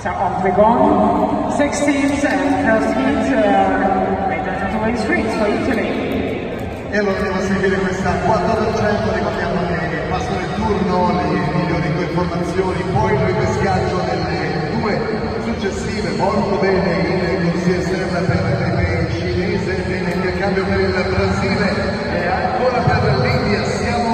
So off we go. 6 teams and first heat made streets for Italy. E allora andiamo a seguire questa 400, ricordiamo che passano il turno le migliori due formazioni, poi il ripescaggio delle due successive, molto bene in corsia esterna per il cinese, bene il cambio per il Brasile e ancora per l'India. Siamo